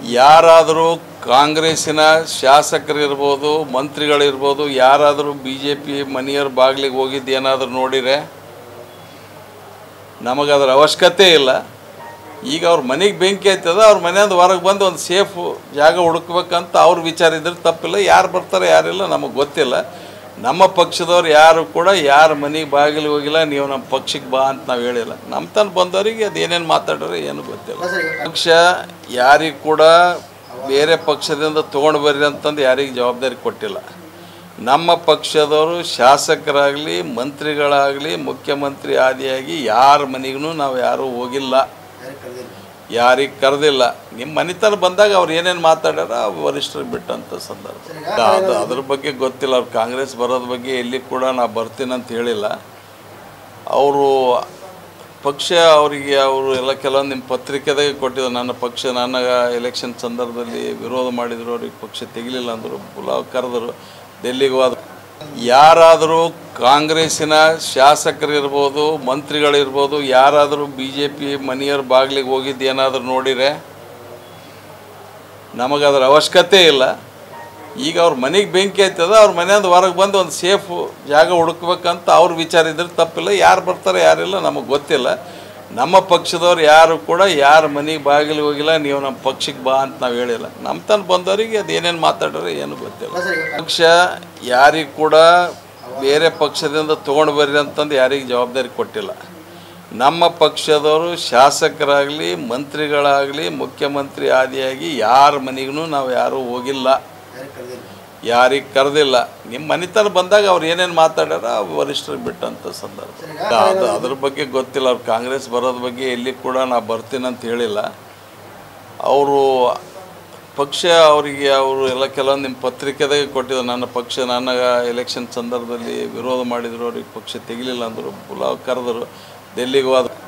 ಯಾರಾದರೂ ಕಾಂಗ್ರೆಸ್ಸಿನ ಶಾಸಕರಿರ್ಬೋದು, ಮಂತ್ರಿಗಳಿರ್ಬೋದು, ಯಾರಾದರೂ BJP ಮನೆಯವ್ರ ಬಾಗಿಲಿಗೆ ಹೋಗಿದ್ದು ಏನಾದರೂ ನೋಡಿರೆ ನಮಗದರ ಅವಶ್ಯಕತೆ ಇಲ್ಲ. ಈಗ ಅವ್ರ ಮನೆಗೆ ಬೆಂಕಿ ಆಯ್ತದ, ಅವ್ರ ಮನೆಯಿಂದ ಹೊರಗೆ ಬಂದು ಒಂದು ಸೇಫ್ ಜಾಗ ಹುಡುಕ್ಬೇಕಂತ ಅವ್ರ ವಿಚಾರ ಇದ್ರೆ ತಪ್ಪಿಲ್ಲ. ಯಾರು ಬರ್ತಾರೆ ಯಾರಿಲ್ಲ ನಮಗೆ ಗೊತ್ತಿಲ್ಲ. ನಮ್ಮ ಪಕ್ಷದವ್ರು ಯಾರು ಕೂಡ ಯಾರ ಮನೆಗೆ ಬಾಗಿಲಿಗೆ ಹೋಗಿಲ್ಲ, ನೀವು ನಮ್ಮ ಪಕ್ಷಕ್ಕೆ ಬಾ ಅಂತ ನಾವು ಹೇಳಿಲ್ಲ. ನಮ್ಮ ತನಕ ಬಂದವರಿಗೆ ಅದು ಏನೇನು ಮಾತಾಡ್ರೆ ಏನು ಗೊತ್ತಿಲ್ಲ. ಪಕ್ಷ ಯಾರಿಗೆ ಕೂಡ ಬೇರೆ ಪಕ್ಷದಿಂದ ತೊಗೊಂಡು ಬರ್ರಿ ಅಂತಂದು ಯಾರಿಗೆ ಜವಾಬ್ದಾರಿ ಕೊಟ್ಟಿಲ್ಲ. ನಮ್ಮ ಪಕ್ಷದವರು ಶಾಸಕರಾಗಲಿ, ಮಂತ್ರಿಗಳಾಗಲಿ, ಮುಖ್ಯಮಂತ್ರಿ ಆದಿಯಾಗಿ ಯಾರ ಮನೆಗೂ ನಾವು ಯಾರೂ ಹೋಗಿಲ್ಲ, ಯಾರಿಗೆ ಕರೆದಿಲ್ಲ. ನಿಮ್ಮ ಮನೆತನ ಬಂದಾಗ ಅವ್ರು ಏನೇನು ಮಾತಾಡ್ಯಾರ ವರಿಷ್ಠರಿಗೆ ಬಿಟ್ಟಂಥ ಸಂದರ್ಭ. ಅದ್ರ ಬಗ್ಗೆ ಗೊತ್ತಿಲ್ಲ. ಅವ್ರು ಕಾಂಗ್ರೆಸ್ ಬರೋದ್ರ ಬಗ್ಗೆ ಎಲ್ಲಿ ಕೂಡ ನಾ ಬರ್ತೀನಂತ ಹೇಳಿಲ್ಲ. ಅವರು ಪಕ್ಷ ಅವರಿಗೆ ಅವರು ಎಲ್ಲ ಕೆಲವೊಂದು ನಿಮ್ಮ ಪತ್ರಿಕೆದಾಗೆ ಕೊಟ್ಟಿದ್ರು. ನನ್ನ ಪಕ್ಷ ನನಗೆ ಎಲೆಕ್ಷನ್ ಸಂದರ್ಭದಲ್ಲಿ ವಿರೋಧ ಮಾಡಿದ್ರು, ಅವ್ರಿಗೆ ಪಕ್ಷ ತೆಗಿಲಿಲ್ಲ ಅಂದರು, ಪುಲಾವ್ ಕರೆದರು, ಡೆಲ್ಲಿಗೆ ಹೋದ್ರು. ಯಾರಾದರೂ ಕಾಂಗ್ರೆಸ್ಸಿನ ಶಾಸಕರಿರ್ಬೋದು, ಮಂತ್ರಿಗಳಿರ್ಬೋದು, ಯಾರಾದರೂ BJP ಮನೆಯವ್ರ ಬಾಗಿಲಿಗೆ ಹೋಗಿದ್ದು ಏನಾದರೂ ನೋಡಿರೆ ನಮಗದರ ಅವಶ್ಯಕತೆ ಇಲ್ಲ. ಈಗ ಅವ್ರ ಮನೆಗೆ ಬೆಂಕಿ ಆಯ್ತದ, ಅವ್ರ ಮನೆಯಿಂದ ಹೊರಗೆ ಬಂದು ಒಂದು ಸೇಫ್ ಜಾಗ ಹುಡುಕ್ಬೇಕಂತ ಅವ್ರ ವಿಚಾರ ಇದ್ರೆ ತಪ್ಪಿಲ್ಲ. ಯಾರು ಬರ್ತಾರೆ ಯಾರಿಲ್ಲ ನಮಗೆ ಗೊತ್ತಿಲ್ಲ. ನಮ್ಮ ಪಕ್ಷದವ್ರು ಯಾರು ಕೂಡ ಯಾರ ಮನೆಗೆ ಬಾಗಿಲಿಗೆ ಹೋಗಿಲ್ಲ, ನೀವು ನಮ್ಮ ಪಕ್ಷಕ್ಕೆ ಬಾ ಅಂತ ನಾವು ಹೇಳಿಲ್ಲ. ನಮ್ಮ ತನಕ ಬಂದವರಿಗೆ ಅದು ಏನೇನು ಮಾತಾಡ್ರೆ ಏನು ಗೊತ್ತಿಲ್ಲ. ಪಕ್ಷ ಯಾರಿಗೆ ಕೂಡ ಬೇರೆ ಪಕ್ಷದಿಂದ ತೊಗೊಂಡು ಬರ್ರಿ ಅಂತಂದು ಯಾರಿಗೆ ಜವಾಬ್ದಾರಿ ಕೊಟ್ಟಿಲ್ಲ. ನಮ್ಮ ಪಕ್ಷದವರು ಶಾಸಕರಾಗಲಿ, ಮಂತ್ರಿಗಳಾಗಲಿ, ಮುಖ್ಯಮಂತ್ರಿ ಆದಿಯಾಗಿ ಯಾರ ಮನೆಗೂ ನಾವು ಯಾರೂ ಹೋಗಿಲ್ಲ, ಯಾರಿಗೆ ಕರೆದಿಲ್ಲ. ನಿಮ್ಮ ಮನೆತನ ಬಂದಾಗ ಅವ್ರು ಏನೇನು ಮಾತಾಡ್ಯಾರ ವರಿಷ್ಠರಿಗೆ ಬಿಟ್ಟಂಥ ಸಂದರ್ಭ. ಅದ್ರ ಬಗ್ಗೆ ಗೊತ್ತಿಲ್ಲ. ಅವ್ರು ಕಾಂಗ್ರೆಸ್ ಬರೋದ್ರ ಬಗ್ಗೆ ಎಲ್ಲಿ ಕೂಡ ನಾ ಬರ್ತೀನಂತ ಹೇಳಿಲ್ಲ. ಅವರು ಪಕ್ಷ ಅವರಿಗೆ ಅವರು ಎಲ್ಲ ಕೆಲವೊಂದು ನಿಮ್ಮ ಪತ್ರಿಕೆದಾಗೆ ಕೊಟ್ಟಿದ್ರು. ನನ್ನ ಪಕ್ಷ ನನಗೆ ಎಲೆಕ್ಷನ್ ಸಂದರ್ಭದಲ್ಲಿ ವಿರೋಧ ಮಾಡಿದ್ರು, ಅವ್ರಿಗೆ ಪಕ್ಷ ತೆಗಿಲಿಲ್ಲ ಅಂದರು, ಪುಲಾವ್ ಕರೆದರು, ಡೆಲ್ಲಿಗೆ ಹೋದ್ರು.